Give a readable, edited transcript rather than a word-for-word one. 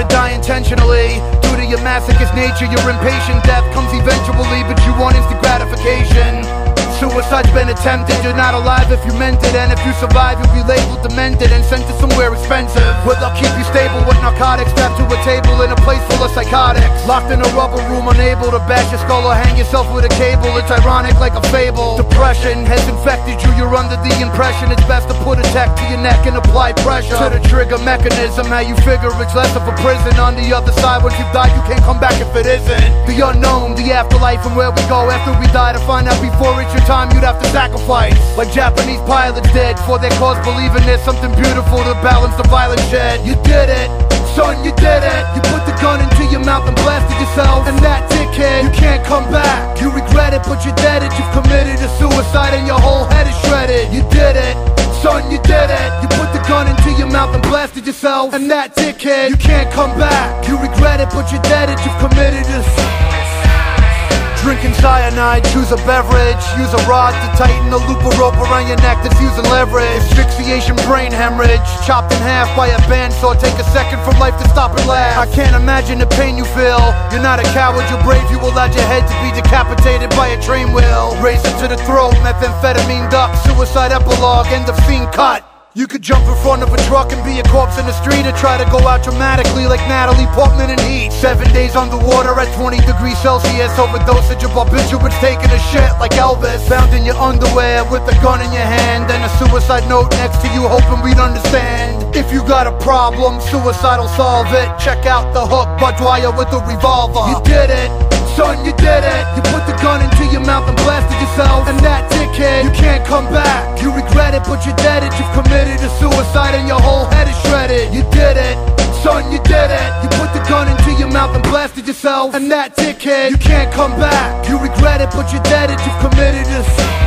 die intentionally. Due to your masochist nature, your impatient death comes eventually, but you want instant gratification. Suicide's been attempted, you're not alive if you meant it. And if you survive, you'll be labeled demented and sent to somewhere expensive, where they'll keep you stable with narcotics, strapped to a table in a place full of psychotics. Locked in a rubber room, unable to bash your skull or hang yourself with a cable. It's ironic like a fable. Depression has infected you, you're under the impression it's best to put a tech to your neck and apply pressure to the trigger mechanism. How you figure it's less of a prison. On the other side, once you die, you can't come back if it isn't. The unknown, the afterlife, and where we go after we die. To find out before it's your time, you'd have to sacrifice, like Japanese pilots did, for their cause, believing there's something beautiful to balance the violent shed. You did it, son, you did it. You put the gun into your mouth and blasted yourself, and that dickhead, you can't come back. You regret it, but you're dead it. You've committed a suicide and your whole head is shredded. You did it, son, you did it. You put the gun into your mouth and blasted yourself, and that dickhead, you can't come back. You regret it, but you're dead it. You've committed a drinking cyanide, choose a beverage. Use a rod to tighten a loop of rope around your neck that's using leverage. Asphyxiation, brain hemorrhage, chopped in half by a bandsaw. Take a second from life to stop and laugh. I can't imagine the pain you feel. You're not a coward, you're brave. You allowed your head to be decapitated by a train wheel. Razor to the throat, methamphetamine duck. Suicide epilogue, end of scene cut. You could jump in front of a truck and be a corpse in the street, or try to go out dramatically like Natalie Portman in Heat. 7 days underwater at 20 degrees Celsius. Overdosage of barbiturates, taking a shit like Elvis. Found in your underwear with a gun in your hand, and a suicide note next to you, hoping we'd understand. If you got a problem, suicide will solve it. Check out The Hook by Dwyer with a revolver. You did it, son, you did it. You put the gun into your mouth and blasted yourself, and that dickhead, you can't come back. You regret it, but you're dead it. You've committed a suicide and your whole head is shredded. You did it, son, you did it. You put the gun into your mouth and blasted yourself, and that dickhead, you can't come back. You regret it, but you're dead it. You've committed a